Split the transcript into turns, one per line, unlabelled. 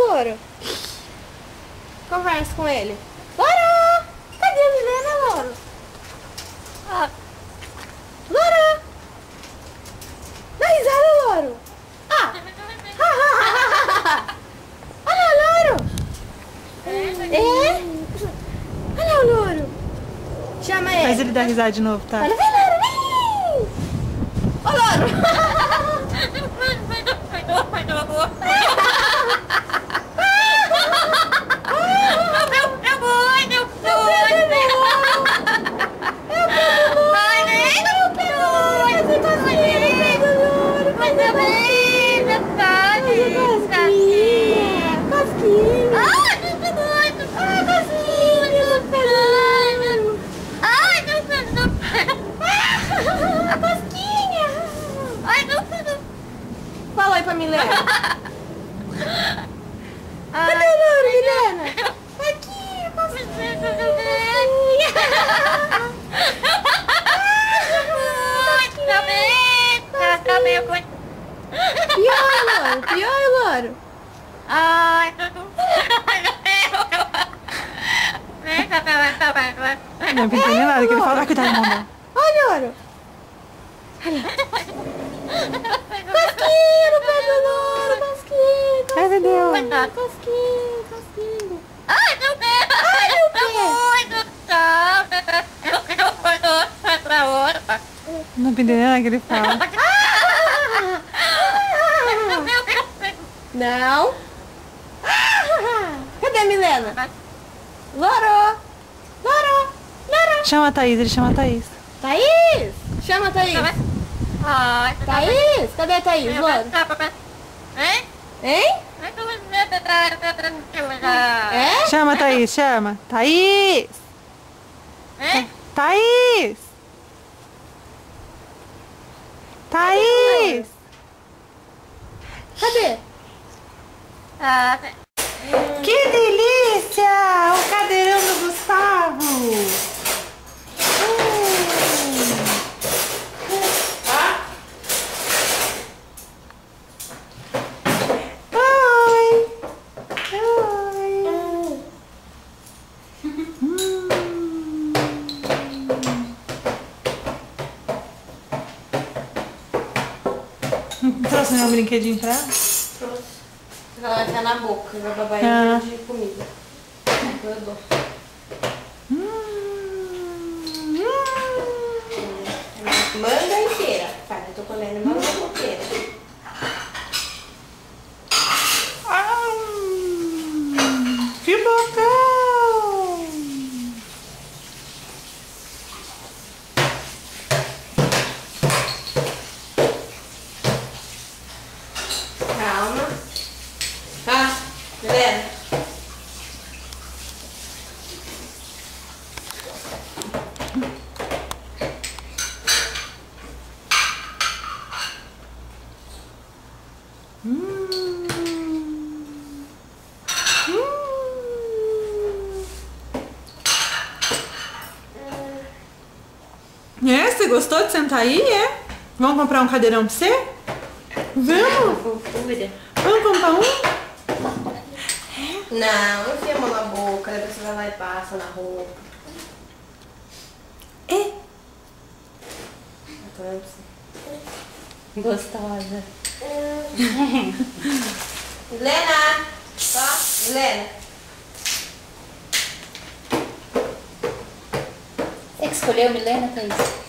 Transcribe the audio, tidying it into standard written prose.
Lôro? Conversa com ele. Lôro! Cadê a Milena, Lôro? Ah. Lôro! Dá risada, Lôro! Ah! Olha o Lôro! É? Olha o Lôro! Chama ele.
Faz ele dar risada de novo, tá?
Olha, vem, Lôro, vem! Ô, Lôro! Fala aí pra Milena. Cadê o Lôro, Milena? Aqui, cosquinha. Pior, Lôro.
Ai,
Não entendeu nada que ele fala. Vai cuidar, irmão.
Olha, Lôro. Cosquinha no pé do Lôro, cosquinha.
Ai, meu Deus.
Cosquinha.
ai, meu Deus!
Ai, meu pé.
Não entendeu nada que ele fala.
Não. Cadê a Milena? Lôro.
Chama a Thaís, ele chama a Thaís.
Thaís. Chama a Thaís.
Ai,
Thaís. Cadê a Thaís, Lôro?
hein?
Hein? É?
Chama a Thaís, chama. Thaís!
Hein?
Thaís! Thaís!
Cadê?
Que delícia! O cadeirão do Gustavo! Oi! Trouxe meu brinquedinho pra ela?
Ela vai ficar na boca, vai babar de comida. Eu dou. Manga inteira. Pai, eu tô comendo manga inteira.
Que bocão!
Calma. Tá, Milena.
É, você gostou de sentar aí, é? Vamos comprar um cadeirão pra você? Vamos?
Fofura.
Vamos comprar um?
Não, enfia a mão na boca, depois você vai lá e passa na roupa.
É.
Eu tô olhando pra você. Gostosa. Milena! Ó, Milena.
Você que escolheu Milena, Thaís?